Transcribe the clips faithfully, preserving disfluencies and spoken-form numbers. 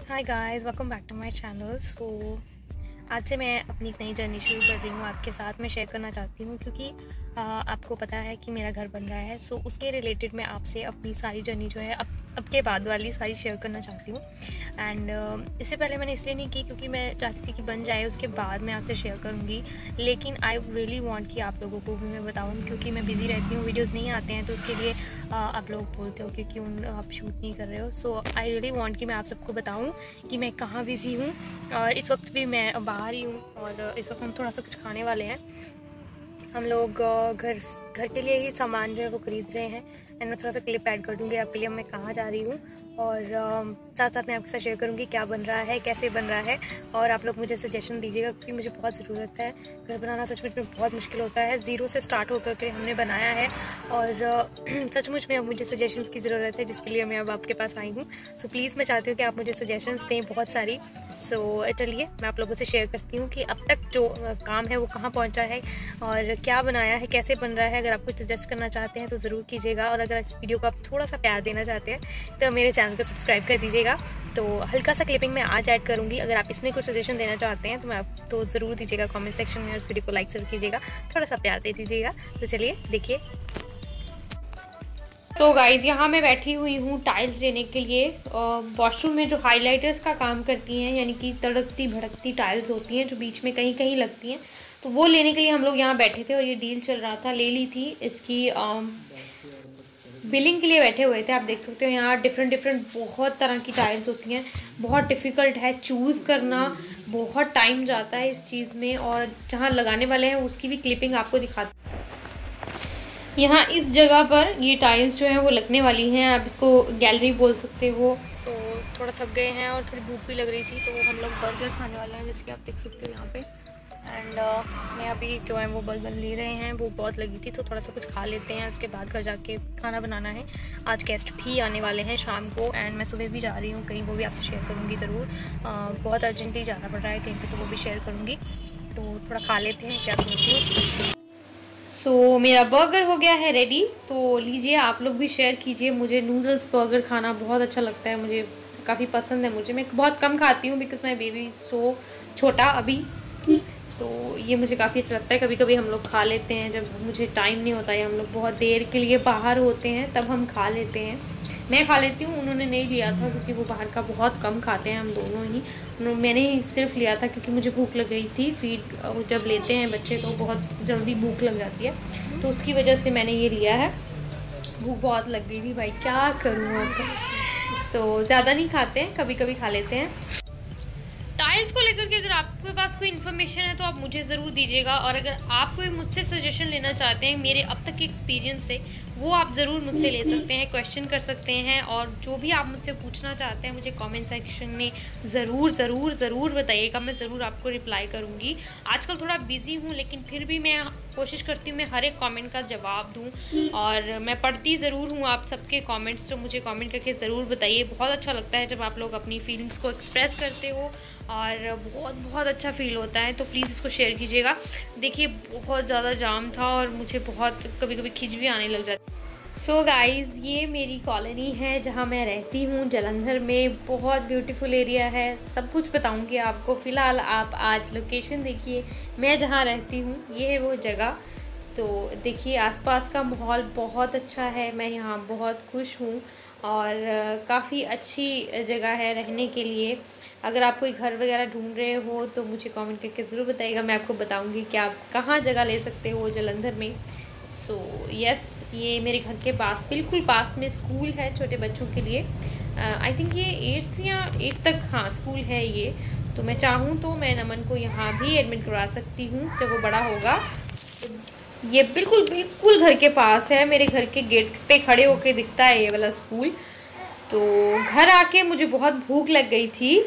Hi guys, welcome back to my channel. So आज से मैं अपनी एक नई जर्नी शुरू कर रही हूँ, आपके साथ में शेयर करना चाहती हूँ क्योंकि आ, आपको पता है कि मेरा घर बन रहा है। सो उसके रिलेटेड मैं आपसे अपनी सारी जर्नी जो है अब अब के बाद वाली सारी शेयर करना चाहती हूँ। एंड इससे पहले मैंने इसलिए नहीं की क्योंकि मैं चाहती थी कि बन जाए उसके बाद मैं आपसे शेयर करूँगी, लेकिन आई रियली वांट कि आप लोगों को भी मैं बताऊँ क्योंकि मैं बिज़ी रहती हूँ, वीडियोज़ नहीं आते हैं तो उसके लिए आ, आप लोग बोलते हो कि क्यों आप शूट नहीं कर रहे हो। सो आई रियली वांट कि मैं आप सबको बताऊँ कि मैं कहाँ बिज़ी हूँ। और इस वक्त भी मैं बाहर ही हूँ और इस वक्त हम थोड़ा सा कुछ खाने वाले हैं। हम लोग घर घर के लिए ही सामान जो है वो खरीद रहे हैं। एंड मैं थोड़ा सा क्लिप ऐड कर दूँगी आपके लिए मैं कहाँ जा रही हूँ, और साथ साथ मैं आपके साथ शेयर करूँगी क्या बन रहा है, कैसे बन रहा है, और आप लोग मुझे सजेशन दीजिएगा क्योंकि मुझे बहुत ज़रूरत है। घर बनाना सचमुच में बहुत मुश्किल होता है, ज़ीरो से स्टार्ट होकर के हमने बनाया है और सचमुच में अब मुझे सजेशंस की ज़रूरत है जिसके लिए मैं अब आपके पास आई हूँ। सो प्लीज़ मैं चाहती हूँ कि आप मुझे सजेशंस दें बहुत सारी। सो so, चलिए मैं आप लोगों से शेयर करती हूँ कि अब तक जो काम है वो कहाँ पहुँचा है और क्या बनाया है, कैसे बन रहा है। अगर आप कुछ सजेस्ट करना चाहते हैं तो ज़रूर कीजिएगा, और अगर इस वीडियो को आप थोड़ा सा प्यार देना चाहते हैं तो मेरे चैनल को सब्सक्राइब कर दीजिएगा। तो हल्का सा क्लिपिंग मैं आज ऐड करूँगी, अगर आप इसमें कुछ सजेशन देना चाहते हैं तो मैं आप तो ज़रूर दीजिएगा कमेंट सेक्शन में, और इस वीडियो को लाइक ज़रूर कीजिएगा, थोड़ा सा प्यार दे दीजिएगा। तो चलिए देखिए। तो गाइज़ यहाँ मैं बैठी हुई हूँ टाइल्स लेने के लिए। वॉशरूम में जो हाइलाइटर्स का काम करती हैं, यानी कि तड़कती भड़कती टाइल्स होती हैं जो बीच में कहीं कहीं लगती हैं, तो वो लेने के लिए हम लोग यहाँ बैठे थे और ये डील चल रहा था। ले ली थी इसकी बिलिंग के लिए बैठे हुए थे। आप देख सकते हो यहाँ डिफरेंट डिफरेंट बहुत तरह की टाइल्स होती हैं। बहुत डिफ़िकल्ट है चूज़ करना, बहुत टाइम जाता है इस चीज़ में, और जहाँ लगाने वाले हैं उसकी भी क्लिपिंग आपको दिखाती। यहाँ इस जगह पर ये टाइल्स जो हैं वो लगने वाली हैं, आप इसको गैलरी बोल सकते हो। तो थोड़ा थक गए हैं और थोड़ी भूख भी लग रही थी, तो हम लोग बर्गर खाने वाले हैं, जैसे कि आप देख सकते हो यहाँ पे। एंड uh, मैं अभी जो है वो बर्गर ले रहे हैं, भूख बहुत लगी थी तो थोड़ा सा कुछ खा लेते हैं, उसके बाद घर जाके खाना बनाना है। आज गेस्ट भी आने वाले हैं शाम को, एंड मैं सुबह भी जा रही हूँ कहीं, वो भी आपसे शेयर करूँगी ज़रूर। uh, बहुत अर्जेंटली जाना पड़ रहा है कहीं पर, तो वो भी शेयर करूँगी। तो थोड़ा खा लेते हैं, क्या बोलती हूँ। सो so, मेरा बर्गर हो गया है रेडी, तो लीजिए आप लोग भी शेयर कीजिए। मुझे नूडल्स बर्गर खाना बहुत अच्छा लगता है, मुझे काफ़ी पसंद है। मुझे मैं बहुत कम खाती हूँ बिकॉज माई बेबी सो छोटा अभी, तो ये मुझे काफ़ी अच्छा लगता है। कभी कभी हम लोग खा लेते हैं जब मुझे टाइम नहीं होता है, हम लोग बहुत देर के लिए बाहर होते हैं तब हम खा लेते हैं। मैं खा लेती हूँ, उन्होंने नहीं लिया था क्योंकि वो बाहर का बहुत कम खाते हैं, हम दोनों ही। मैंने ही सिर्फ लिया था क्योंकि मुझे भूख लग गई थी। फीड जब लेते हैं बच्चे तो बहुत जल्दी भूख लग जाती है, तो उसकी वजह से मैंने ये लिया है। भूख बहुत लग गई थी भाई, क्या करूँ अब। सो ज़्यादा नहीं खाते हैं, कभी कभी खा लेते हैं। टाइल्स को लेकर के अगर आपके पास कोई इन्फॉर्मेशन है तो आप मुझे ज़रूर दीजिएगा, और अगर आप कोई मुझसे सजेशन लेना चाहते हैं मेरे अब तक के एक्सपीरियंस से, वो आप ज़रूर मुझसे ले सकते हैं, क्वेश्चन कर सकते हैं, और जो भी आप मुझसे पूछना चाहते हैं मुझे कमेंट सेक्शन में ज़रूर ज़रूर ज़रूर बताइएगा, मैं ज़रूर आपको रिप्लाई करूँगी। आजकल थोड़ा बिज़ी हूँ लेकिन फिर भी मैं कोशिश करती हूँ मैं हर एक कमेंट का जवाब दूँ, और मैं पढ़ती ज़रूर हूँ आप सबके कमेंट्स, तो मुझे कमेंट करके ज़रूर बताइए। बहुत अच्छा लगता है जब आप लोग अपनी फीलिंग्स को एक्सप्रेस करते हो, और बहुत बहुत अच्छा फ़ील होता है। तो प्लीज़ इसको शेयर कीजिएगा। देखिए बहुत ज़्यादा जाम था और मुझे बहुत कभी कभी खिंच भी आने लग जाती। सो गाइज़ ये मेरी कॉलोनी है जहाँ मैं रहती हूँ जलंधर में। बहुत ब्यूटीफुल एरिया है, सब कुछ बताऊँगी आपको। फ़िलहाल आप आज लोकेशन देखिए, मैं जहाँ रहती हूँ ये है वो जगह। तो देखिए आसपास का माहौल बहुत अच्छा है, मैं यहाँ बहुत खुश हूँ, और काफ़ी अच्छी जगह है रहने के लिए। अगर आप कोई घर वगैरह ढूंढ रहे हो तो मुझे कमेंट करके ज़रूर बताइएगा, मैं आपको बताऊंगी कि आप कहाँ जगह ले सकते हो जलंधर में। सो so, यस yes, ये मेरे घर के पास बिल्कुल पास में स्कूल है छोटे बच्चों के लिए। आई uh, थिंक ये एट्थ या एट तक हाँ स्कूल है ये। तो मैं चाहूँ तो मैं नमन को यहाँ भी एडमिट करवा सकती हूँ जब वो बड़ा होगा। ये बिल्कुल बिल्कुल घर के पास है, मेरे घर के गेट पे खड़े होके दिखता है ये वाला स्कूल। तो घर आके मुझे बहुत भूख लग गई थी,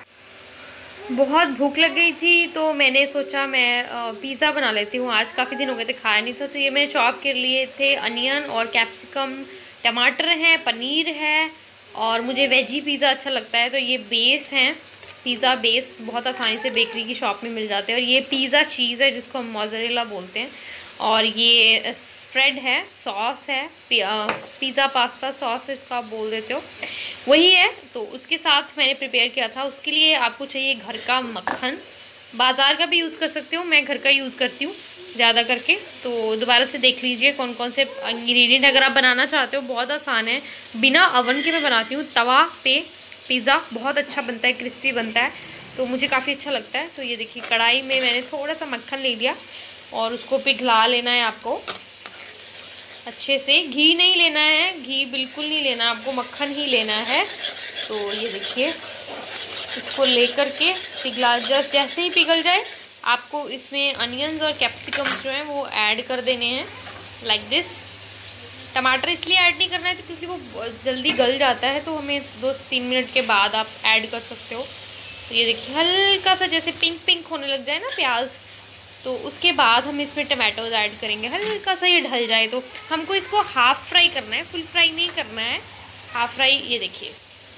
बहुत भूख लग गई थी तो मैंने सोचा मैं पिज़्ज़ा बना लेती हूँ। आज काफ़ी दिन हो गए थे खाया नहीं था, तो ये मैंने चॉप कर लिए थे अनियन और कैप्सिकम, टमाटर हैं, पनीर है, और मुझे वेजी पिज़्ज़ा अच्छा लगता है। तो ये बेस हैं, पिज़्ज़ा बेस बहुत आसानी से बेकरी की शॉप में मिल जाते हैं, और ये पिज़्ज़ा चीज़ है जिसको हम मोज़रेला बोलते हैं, और ये स्प्रेड है, सॉस है, पिज़्ज़ा पास्ता सॉस इसका आप बोल देते हो, वही है। तो उसके साथ मैंने प्रिपेयर किया था। उसके लिए आपको चाहिए घर का मक्खन, बाज़ार का भी यूज़ कर सकते हो, मैं घर का यूज़ करती हूँ ज़्यादा करके। तो दोबारा से देख लीजिए कौन कौन से इंग्रेडिएंट अगर आप बनाना चाहते हो। बहुत आसान है, बिना अवन के मैं बनाती हूँ। तवा पे पिज़्ज़ा बहुत अच्छा बनता है, क्रिस्पी बनता है, तो मुझे काफ़ी अच्छा लगता है। तो ये देखिए कढ़ाई में मैंने थोड़ा सा मक्खन ले लिया और उसको पिघला लेना है आपको अच्छे से। घी नहीं लेना है, घी बिल्कुल नहीं लेना, आपको मक्खन ही लेना है। तो ये देखिए इसको लेकर के पिघला, जस्ट जैसे ही पिघल जाए आपको इसमें अनियंस और कैप्सिकम्स जो हैं वो ऐड कर देने हैं, लाइक दिस। टमाटर इसलिए ऐड नहीं करना है क्योंकि वो जल्दी गल जाता है, तो हमें दो तीन मिनट के बाद आप ऐड कर सकते हो। तो ये देखिए हल्का सा जैसे पिंक पिंक होने लग जाए ना प्याज, तो उसके बाद हम इसमें टमाटोज ऐड करेंगे। हल्का सा ये ढल जाए तो हमको इसको हाफ़ फ्राई करना है, फुल फ्राई नहीं करना है, हाफ़ फ्राई। ये देखिए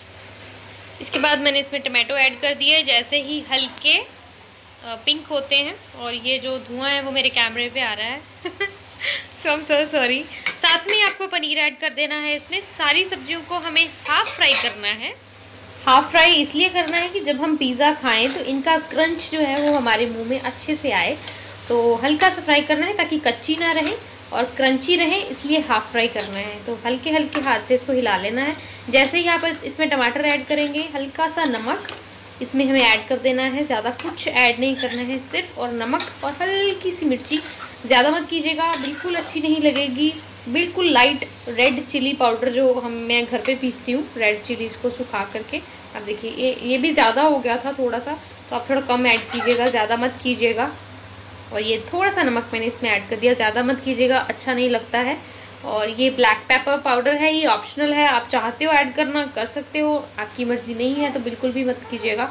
इसके बाद मैंने इसमें टमाटो ऐड कर दिए। जैसे ही हल्के पिंक होते हैं, और ये जो धुआं है वो मेरे कैमरे पे आ रहा है सो आई एम सो सॉरी। साथ में आपको पनीर ऐड कर देना है। इसमें सारी सब्जियों को हमें हाफ़ फ्राई करना है। हाफ़ फ्राई इसलिए करना है कि जब हम पिज़्ज़ा खाएं तो इनका क्रंच जो है वो हमारे मुंह में अच्छे से आए। तो हल्का सा फ्राई करना है ताकि कच्ची ना रहे और क्रंची रहे, इसलिए हाफ़ फ्राई करना है। तो हल्के हल्के हाथ से इसको हिला लेना है। जैसे ही आप इसमें टमाटर ऐड करेंगे, हल्का सा नमक इसमें हमें ऐड कर देना है, ज़्यादा कुछ ऐड नहीं करना है, सिर्फ और नमक और हल्की सी मिर्ची। ज़्यादा मत कीजिएगा, बिल्कुल अच्छी नहीं लगेगी। बिल्कुल लाइट रेड चिली पाउडर जो हम मैं घर पे पीसती हूँ, रेड चिलीज़ को सुखा करके। अब देखिए ये ये भी ज़्यादा हो गया था थोड़ा सा, तो आप थोड़ा कम ऐड कीजिएगा, ज़्यादा मत कीजिएगा। और ये थोड़ा सा नमक मैंने इसमें ऐड कर दिया, ज़्यादा मत कीजिएगा, अच्छा नहीं लगता है। और ये ब्लैक पेपर पाउडर है, ये ऑप्शनल है, आप चाहते हो ऐड करना कर सकते हो, आपकी मर्ज़ी नहीं है तो बिल्कुल भी मत कीजिएगा।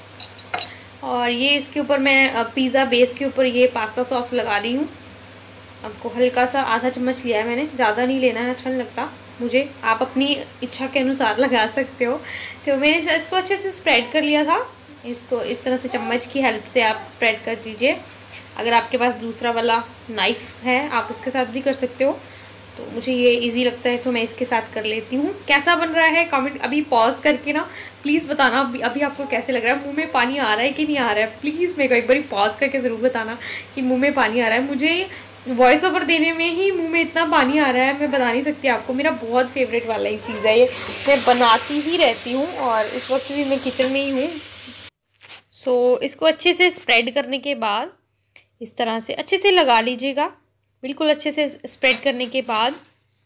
और ये इसके ऊपर मैं पिज़्ज़ा बेस के ऊपर ये पास्ता सॉस लगा रही हूँ। आपको हल्का सा आधा चम्मच लिया है मैंने, ज़्यादा नहीं लेना है, अच्छा नहीं लगता मुझे। आप अपनी इच्छा के अनुसार लगा सकते हो। तो मैंने इसको अच्छे से स्प्रेड कर लिया था। इसको इस तरह से चम्मच की हेल्प से आप स्प्रेड कर दीजिए। अगर आपके पास दूसरा वाला नाइफ़ है आप उसके साथ भी कर सकते हो। तो मुझे ये इजी लगता है तो मैं इसके साथ कर लेती हूँ। कैसा बन रहा है कमेंट अभी पॉज करके ना प्लीज़ बताना अभी अभी आपको कैसे लग रहा है, मुंह में पानी आ रहा है कि नहीं आ रहा है। प्लीज़ मेरे को एक बार पॉज करके ज़रूर बताना कि मुंह में पानी आ रहा है। मुझे वॉइस ओवर देने में ही मुंह में इतना पानी आ रहा है, मैं बता नहीं सकती आपको। मेरा बहुत फेवरेट वाला ही चीज़ है ये, मैं बनाती ही रहती हूँ और इस वक्त भी मैं किचन में ही हूँ। सो इसको अच्छे से स्प्रेड करने के बाद इस तरह से अच्छे से लगा लीजिएगा। बिल्कुल अच्छे से स्प्रेड करने के बाद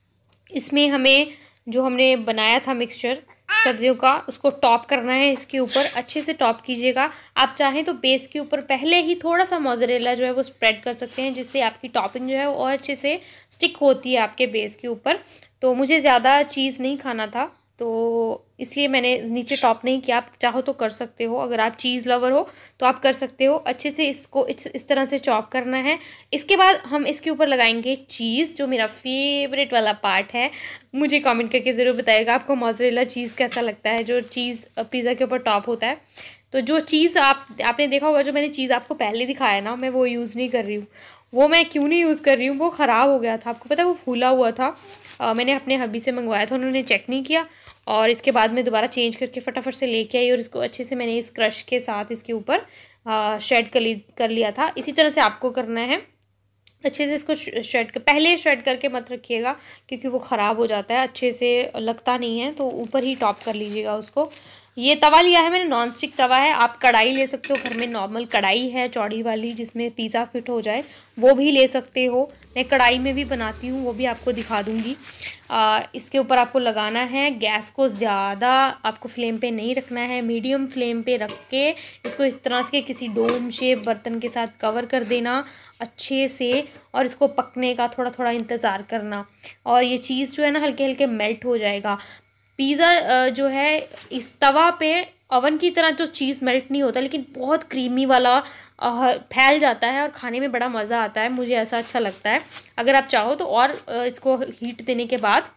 इसमें हमें जो हमने बनाया था मिक्सचर सब्जियों का, उसको टॉप करना है। इसके ऊपर अच्छे से टॉप कीजिएगा। आप चाहें तो बेस के ऊपर पहले ही थोड़ा सा मोज़रेला जो है वो स्प्रेड कर सकते हैं, जिससे आपकी टॉपिंग जो है वो और अच्छे से स्टिक होती है आपके बेस के ऊपर। तो मुझे ज़्यादा चीज़ नहीं खाना था तो इसलिए मैंने नीचे टॉप नहीं किया। आप चाहो तो कर सकते हो, अगर आप चीज़ लवर हो तो आप कर सकते हो। अच्छे से इसको इस, इस तरह से चॉप करना है। इसके बाद हम इसके ऊपर लगाएंगे चीज़, जो मेरा फेवरेट वाला पार्ट है। मुझे कमेंट करके ज़रूर बताइएगा आपको मोज़रेला चीज़ कैसा लगता है, जो चीज़ पिज़्ज़ा के ऊपर टॉप होता है। तो जो चीज़ आप आपने देखा होगा, जो मैंने चीज़ आपको पहले दिखाया ना, मैं वो यूज़ नहीं कर रही हूँ। वो मैं क्यों नहीं यूज़ कर रही हूँ, वो ख़राब हो गया था, आपको पता है, वो फूला हुआ था। आ, मैंने अपने हब्बी से मंगवाया था, उन्होंने चेक नहीं किया और इसके बाद मैं दोबारा चेंज करके फटाफट से लेके आई और इसको अच्छे से मैंने इस क्रश के साथ इसके ऊपर शेड कर ली कर लिया था। इसी तरह से आपको करना है। अच्छे से इसको शेड कर पहले शेड करके मत रखिएगा क्योंकि वो ख़राब हो जाता है, अच्छे से लगता नहीं है। तो ऊपर ही टॉप कर लीजिएगा उसको। ये तवा लिया है मैंने, नॉन स्टिक तवा है। आप कढ़ाई ले सकते हो, घर में नॉर्मल कढ़ाई है चौड़ी वाली जिसमें पिज़्ज़ा फिट हो जाए, वो भी ले सकते हो। मैं कढ़ाई में भी बनाती हूँ, वो भी आपको दिखा दूँगी। आ, इसके ऊपर आपको लगाना है। गैस को ज़्यादा आपको फ्लेम पे नहीं रखना है, मीडियम फ्लेम पे रख के इसको इस तरह से किसी डोम शेप बर्तन के साथ कवर कर देना अच्छे से और इसको पकने का थोड़ा थोड़ा इंतज़ार करना। और ये चीज़ जो है ना हल्के हल्के मेल्ट हो जाएगा। पिज़्ज़ा जो है इस तवा पे ओवन की तरह तो चीज़ मेल्ट नहीं होता, लेकिन बहुत क्रीमी वाला फैल जाता है और खाने में बड़ा मज़ा आता है। मुझे ऐसा अच्छा लगता है। अगर आप चाहो तो और इसको हीट देने के बाद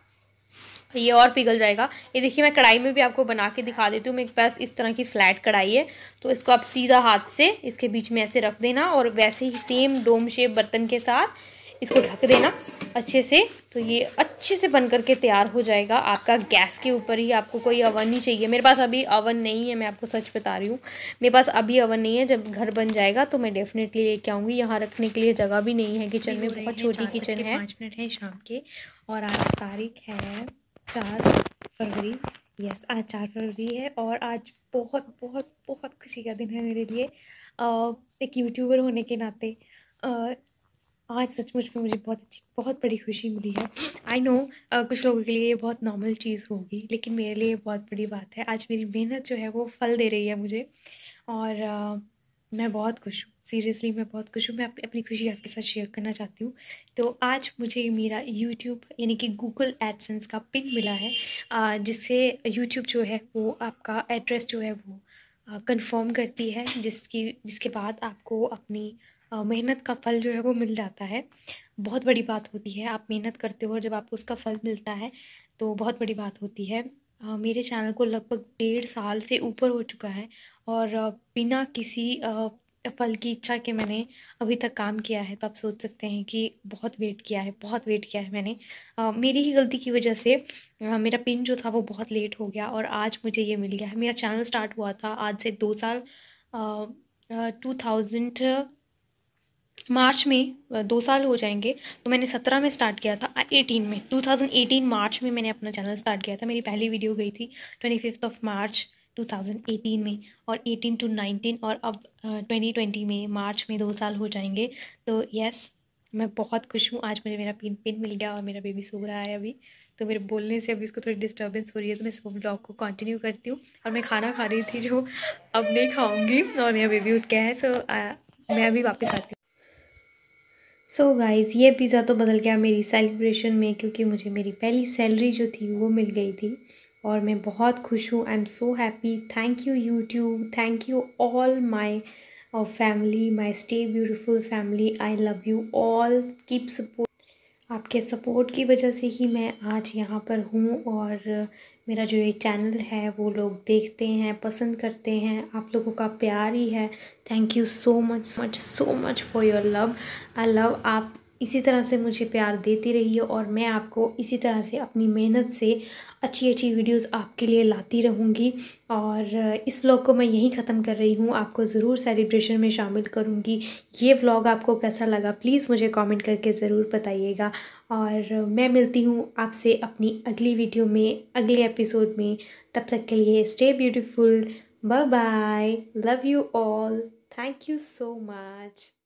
ये और पिघल जाएगा। ये देखिए मैं कढ़ाई में भी आपको बना के दिखा देती हूँ। मेरे पास इस तरह की फ्लैट कढ़ाई है, तो इसको आप सीधा हाथ से इसके बीच में ऐसे रख देना और वैसे ही सेम डोम शेप बर्तन के साथ इसको ढक देना अच्छे से, तो ये अच्छे से बन करके तैयार हो जाएगा आपका गैस के ऊपर ही। आपको कोई अवन नहीं चाहिए। मेरे पास अभी अवन नहीं है, मैं आपको सच बता रही हूँ, मेरे पास अभी अवन नहीं है। जब घर बन जाएगा तो मैं डेफिनेटली लेके आऊँगी। यहाँ रखने के लिए जगह भी नहीं है किचन में, बहुत छोटी किचन है। पाँच मिनट है शाम के और आज तारीख है चार फरवरी। यस, आज चार फरवरी है और आज बहुत बहुत बहुत खुशी का दिन है मेरे लिए। आ, एक यूट्यूबर होने के नाते आ, आज सचमुच में मुझे बहुत अच्छी बहुत बड़ी खुशी मिली है। आई नो कुछ लोगों के लिए ये बहुत नॉर्मल चीज़ होगी, लेकिन मेरे लिए बहुत बड़ी बात है। आज मेरी मेहनत जो है वो फल दे रही है मुझे और uh, मैं बहुत खुश हूँ। सीरियसली मैं बहुत खुश हूँ। मैं अपनी अपनी खुशी आपके साथ शेयर करना चाहती हूँ। तो आज मुझे मेरा यूट्यूब यानी कि गूगल एडसेंस का पिन मिला है, uh, जिससे यूट्यूब जो है वो आपका एड्रेस जो है वो कंफर्म uh, करती है, जिसकी जिसके बाद आपको अपनी मेहनत का फल जो है वो मिल जाता है। बहुत बड़ी बात होती है, आप मेहनत करते हो और जब आपको उसका फल मिलता है तो बहुत बड़ी बात होती है। uh, मेरे चैनल को लगभग डेढ़ साल से ऊपर हो चुका है और uh, बिना किसी uh, फल की इच्छा के मैंने अभी तक काम किया है। तो आप सोच सकते हैं कि बहुत वेट किया है, बहुत वेट किया है मैंने। uh, मेरी ही गलती की वजह से uh, मेरा पिन जो था वो बहुत लेट हो गया और आज मुझे ये मिल गया है। मेरा चैनल स्टार्ट हुआ था आज से दो साल टू थाउजेंड मार्च में दो साल हो जाएंगे। तो मैंने सत्रह में स्टार्ट किया था, एटीन में टू थाउजेंड एटीन मार्च में मैंने अपना चैनल स्टार्ट किया था। मेरी पहली वीडियो गई थी twenty fifth of March two thousand eighteen में और एटीन टू नाइनटीन और अब ट्वेंटी ट्वेंटी में मार्च में दो साल हो जाएंगे। तो यस, मैं बहुत खुश हूँ। आज मुझे मेरा पिन पिन मिल गया और मेरा बेबी सो रहा है अभी, तो मेरे बोलने से अभी इसको थोड़ी डिस्टर्बेंस हो रही है। तो मैं इस ब्लॉग को कंटिन्यू करती हूँ और मैं खाना खा रही थी जो अब नहीं खाऊंगी और मेरा बेबी उठ गया है। सो मैं अभी वापस आती हूँ। सो so गाइज़, ये पिज़्ज़ा तो बदल गया मेरी सेलिब्रेशन में, क्योंकि मुझे मेरी पहली सैलरी जो थी वो मिल गई थी और मैं बहुत खुश हूँ। I am so happy. Thank you YouTube, thank you all my family, my stay beautiful family. I love you all, keep support. आपके सपोर्ट की वजह से ही मैं आज यहाँ पर हूँ और मेरा जो ये चैनल है वो लोग देखते हैं, पसंद करते हैं। आप लोगों का प्यार ही है। Thank you so much much so much for your love. I love. आप इसी तरह से मुझे प्यार देती रहिए और मैं आपको इसी तरह से अपनी मेहनत से अच्छी अच्छी वीडियोस आपके लिए लाती रहूँगी। और इस व्लॉग को मैं यहीं ख़त्म कर रही हूँ। आपको ज़रूर सेलिब्रेशन में शामिल करूँगी। ये व्लॉग आपको कैसा लगा प्लीज़ मुझे कमेंट करके ज़रूर बताइएगा और मैं मिलती हूँ आपसे अपनी अगली वीडियो में, अगले एपिसोड में। तब तक के लिए stay beautiful, bye bye, love you all, thank you so much.